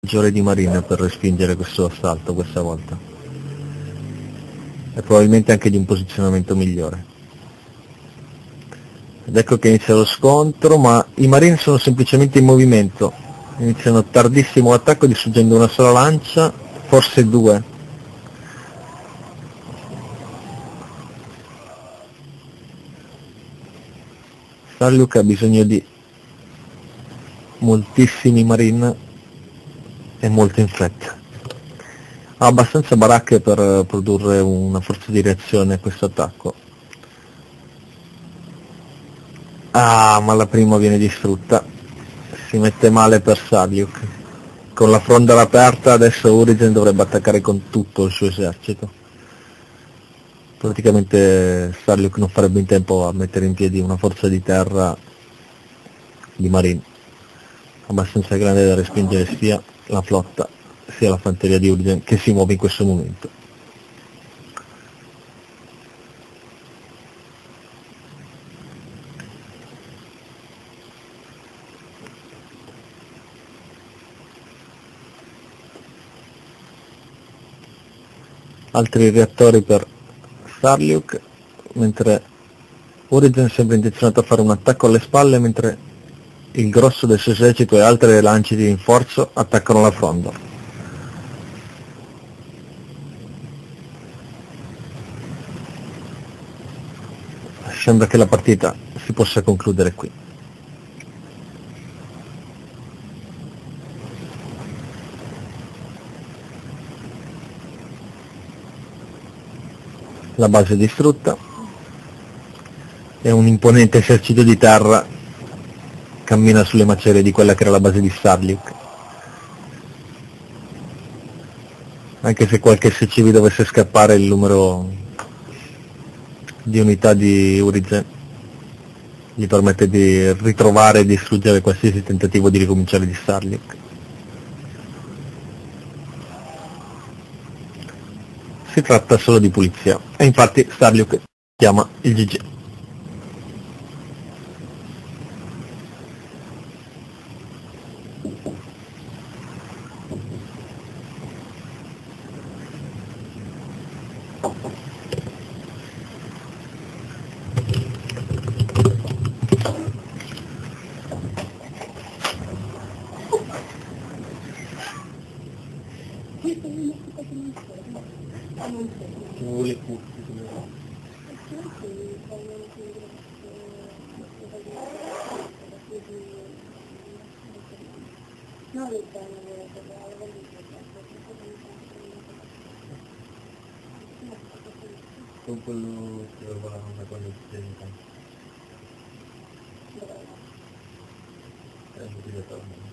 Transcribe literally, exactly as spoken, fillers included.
peggiore di Marine per respingere questo assalto questa volta, e probabilmente anche di un posizionamento migliore. Ed ecco che inizia lo scontro, ma i Marine sono semplicemente in movimento, iniziano tardissimo l'attacco distruggendo una sola lancia, forse due. Sarliuk ha bisogno di moltissimi Marine e molto in fretta. Ha abbastanza baracche per produrre una forza di reazione a questo attacco. Ah, ma la prima viene distrutta. Si mette male per Sarliuk. Con la fronda aperta adesso Urizen dovrebbe attaccare con tutto il suo esercito. Praticamente Sarliuk non farebbe in tempo a mettere in piedi una forza di terra di Marine abbastanza grande da respingere sia la flotta sia la fanteria di Urizen che si muove in questo momento. Altri reattori per Sarliuk, mentre Urizen sembra intenzionato a fare un attacco alle spalle, mentre il grosso del suo esercito e altre lance di rinforzo attaccano la fronda. Sembra che la partita si possa concludere qui. La base è distrutta e un imponente esercito di terra cammina sulle macerie di quella che era la base di Sarliuk. Anche se qualche S C V dovesse scappare, il numero di unità di Urizen gli permette di ritrovare e distruggere qualsiasi tentativo di ricominciare di Sarliuk. Si tratta solo di pulizia e infatti Sarliuk chiama il G G. Con quello che volevamo da quando si è in campo.